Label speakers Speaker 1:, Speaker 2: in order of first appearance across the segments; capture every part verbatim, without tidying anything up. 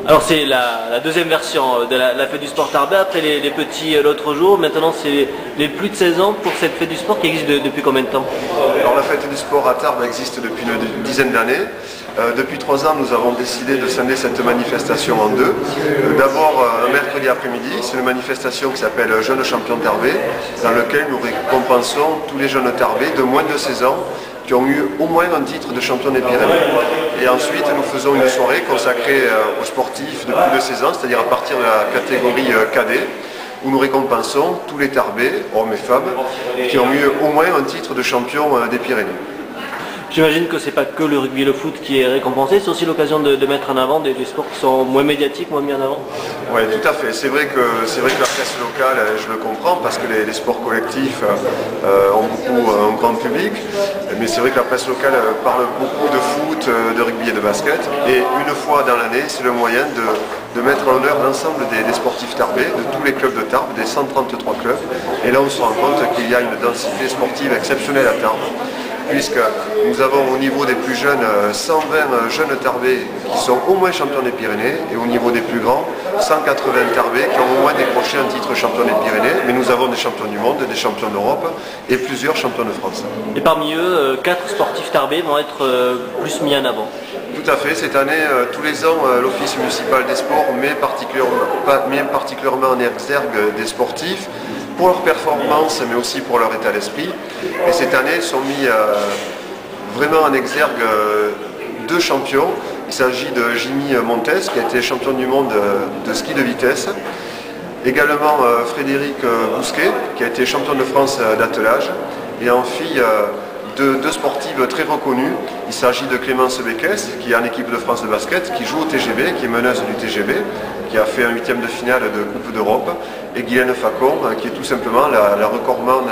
Speaker 1: Alors c'est la, la deuxième version de la, la fête du sport Tarbais, après les, les petits l'autre jour, maintenant c'est les, les plus de seize ans pour cette fête du sport qui existe de, depuis combien de temps?
Speaker 2: Alors la fête du sport à Tarbes existe depuis une dizaine d'années. Euh, depuis trois ans, nous avons décidé de scinder cette manifestation en deux. Euh, D'abord, euh, un mercredi après-midi, c'est une manifestation qui s'appelle Jeunes Champions Tarbais, dans laquelle nous récompensons tous les jeunes Tarbais de moins de seize ans qui ont eu au moins un titre de champion des Pyrénées. Et ensuite, nous faisons une soirée consacrée euh, aux sportifs de plus de seize ans, c'est-à-dire à partir de la catégorie euh, cadet, où nous récompensons tous les Tarbais, hommes et femmes, qui ont eu au moins un titre de champion euh, des Pyrénées.
Speaker 1: J'imagine que c'est pas que le rugby et le foot qui est récompensé, c'est aussi l'occasion de, de mettre en avant des, des sports qui sont moins médiatiques, moins mis en avant.
Speaker 2: Oui, tout à fait. C'est vrai que c'est vrai que la presse locale, je le comprends, parce que les, les sports collectifs euh, ont beaucoup euh, un grand public, mais c'est vrai que la presse locale parle beaucoup de foot, de rugby et de basket, et une fois dans l'année, c'est le moyen de, de mettre en l'honneur l'ensemble des, des sportifs tarbais, de tous les clubs de Tarbes, des cent trente-trois clubs, et là on se rend compte qu'il y a une densité sportive exceptionnelle à Tarbes, puisque nous avons au niveau des plus jeunes cent vingt jeunes Tarbais qui sont au moins champions des Pyrénées, et au niveau des plus grands, cent quatre-vingts Tarbais qui ont au moins décroché un titre champion des Pyrénées, mais nous avons des champions du monde, des champions d'Europe et plusieurs champions de France.
Speaker 1: Et parmi eux, quatre sportifs Tarbais vont être plus mis en avant.
Speaker 2: Tout à fait, cette année, tous les ans, l'Office municipal des sports met particulièrement, met particulièrement en exergue des sportifs pour leur performance, mais aussi pour leur état d'esprit. Et cette année, sont mis euh, vraiment en exergue euh, deux champions. Il s'agit de Jimmy Montes, qui a été champion du monde de ski de vitesse. Également euh, Frédéric Bousquet, qui a été champion de France d'attelage. Et en fille, euh, deux, deux sportives très reconnues. Il s'agit de Clémence Béquès, qui est en équipe de France de basket, qui joue au T G B, qui est meneuse du T G B, qui a fait un huitième de finale de Coupe d'Europe, et Guylaine Facon, qui est tout simplement la, la recordman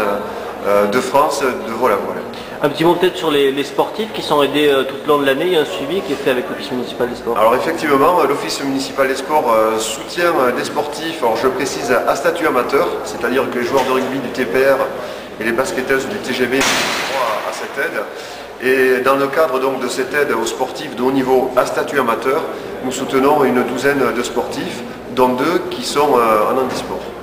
Speaker 2: de France de vol-à-voile.
Speaker 1: Un petit mot peut-être sur les, les sportifs qui sont aidés euh, tout au long de l'année. Il y a un suivi qui est fait avec l'Office municipal des sports.
Speaker 2: Alors effectivement, l'Office municipal des sports euh, soutient des sportifs, alors je le précise, à statut amateur, c'est-à-dire que les joueurs de rugby du T P R et les basketteuses du T G B ont droit à cette aide. Et dans le cadre donc de cette aide aux sportifs de haut niveau à statut amateur, nous soutenons une douzaine de sportifs, dont deux qui sont euh, en handisport.